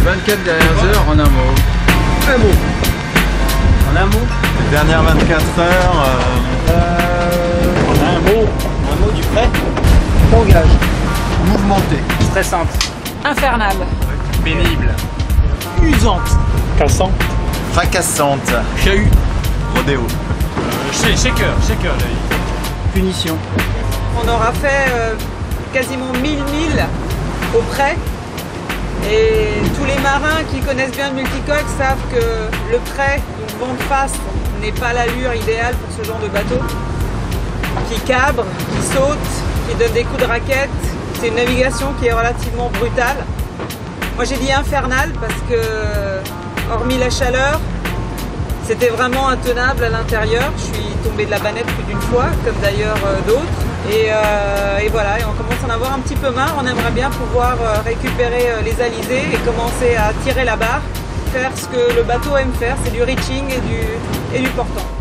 24 dernières heures en un mot. Un mot. En un mot. Les dernières 24 heures. En un mot. Un mot du prêt. Engage. Mouvementé. Stressante. Infernale. Pénible. Usante. Cassant. Fracassante. Chahut. Rodéo. Shaker là. Punition. On aura fait quasiment 1000 milles au près. Et tous les marins qui connaissent bien le multicoque savent que le près, donc vent de face, n'est pas l'allure idéale pour ce genre de bateau. Qui cabre, qui saute, qui donne des coups de raquette. C'est une navigation qui est relativement brutale. Moi j'ai dit infernale parce que, hormis la chaleur, c'était vraiment intenable à l'intérieur. Je suis tombée de la banette plus d'une fois, comme d'ailleurs d'autres. Et voilà, et on commence à en avoir un petit peu marre. On aimerait bien pouvoir récupérer les alizés et commencer à tirer la barre, faire ce que le bateau aime faire, c'est du reaching et du portant.